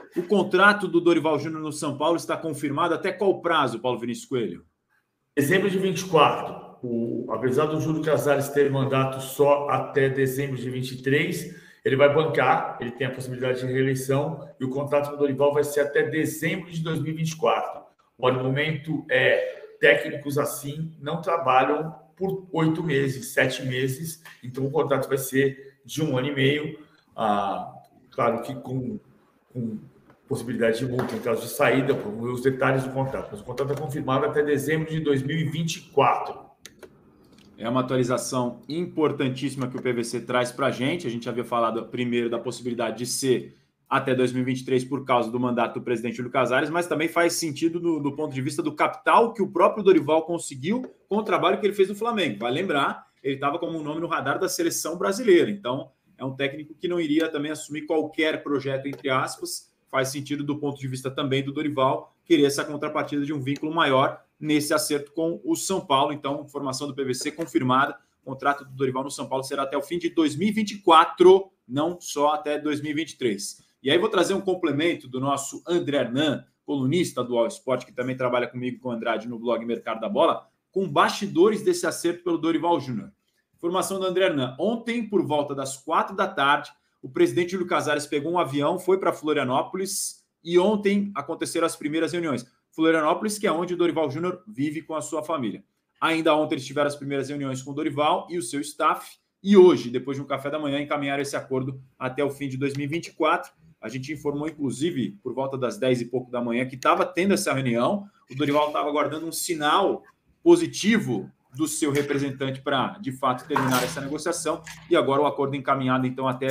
O contrato do Dorival Júnior no São Paulo está confirmado até qual prazo, Paulo Vinícius Coelho? Dezembro de 24. Apesar do Júlio Casares ter mandato só até dezembro de 23, ele vai bancar, ele tem a possibilidade de reeleição e o contrato do Dorival vai ser até dezembro de 2024. O argumento é: técnicos assim não trabalham por 8 meses, 7 meses, então o contrato vai ser de 1 ano e meio, claro que com possibilidade de multa em caso de saída, por os detalhes do contrato. Mas o contrato é confirmado até dezembro de 2024. É uma atualização importantíssima que o PVC traz para a gente. A gente havia falado primeiro da possibilidade de ser até 2023 por causa do mandato do presidente Júlio Casares, mas também faz sentido do ponto de vista do capital que o próprio Dorival conseguiu com o trabalho que ele fez no Flamengo. Vai lembrar, ele estava como um nome no radar da seleção brasileira. Então, é um técnico que não iria também assumir qualquer projeto, entre aspas. Faz sentido do ponto de vista também do Dorival querer essa contrapartida de um vínculo maior nesse acerto com o São Paulo. Então, informação do PVC confirmada. O contrato do Dorival no São Paulo será até o fim de 2024, não só até 2023. E aí vou trazer um complemento do nosso André Hernan, colunista do All Sport, que também trabalha comigo com o Andrade no blog Mercado da Bola, com bastidores desse acerto pelo Dorival Júnior. Informação do André Hernan. Ontem, por volta das 4 da tarde, o presidente Júlio Casares pegou um avião, foi para Florianópolis e ontem aconteceram as primeiras reuniões. Florianópolis, que é onde o Dorival Júnior vive com a sua família. Ainda ontem eles tiveram as primeiras reuniões com o Dorival e o seu staff e hoje, depois de um café da manhã, encaminharam esse acordo até o fim de 2024. A gente informou, inclusive, por volta das 10 e pouco da manhã, que estava tendo essa reunião. O Dorival estava aguardando um sinal positivo do seu representante para, de fato, terminar essa negociação. E agora o acordo encaminhado, então, até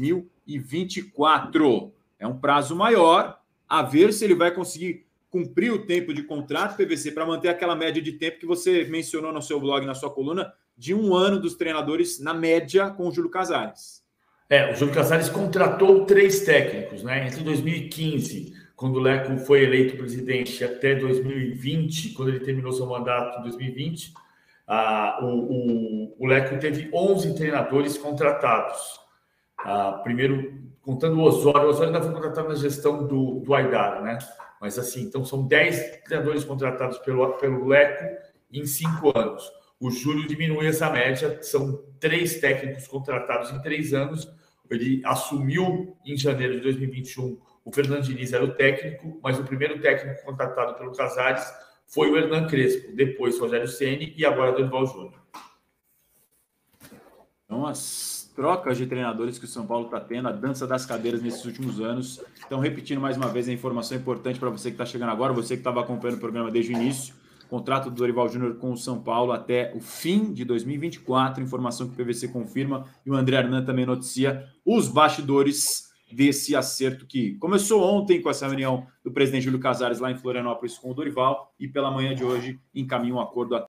2024. É um prazo maior, a ver se ele vai conseguir cumprir o tempo de contrato, PVC, para manter aquela média de tempo que você mencionou no seu blog, na sua coluna, de 1 ano dos treinadores, na média, com o Júlio Casares. O Júlio Casares contratou 3 técnicos, né? Entre 2015, quando o Leco foi eleito presidente, até 2020, quando ele terminou seu mandato em 2020, o Leco teve 11 treinadores contratados. Primeiro, contando o Osório ainda foi contratado na gestão do Aidara, né? Mas assim, então são 10 treinadores contratados pelo Leco em 5 anos. O Júlio diminui essa média, são 3 técnicos contratados em 3 anos. Ele assumiu em janeiro de 2021, o Fernando Diniz era o técnico, mas o primeiro técnico contratado pelo Casares foi o Hernan Crespo, depois o Rogério Ceni e agora o Dorival Júnior. Então, as trocas de treinadores que o São Paulo está tendo, a dança das cadeiras nesses últimos anos. Então, repetindo mais uma vez a informação importante para você que está chegando agora, você que estava acompanhando o programa desde o início, contrato do Dorival Júnior com o São Paulo até o fim de 2024, informação que o PVC confirma, e o André Hernan também noticia os bastidores desse acerto que começou ontem com essa reunião do presidente Júlio Casares lá em Florianópolis com o Dorival, e pela manhã de hoje encaminha um acordo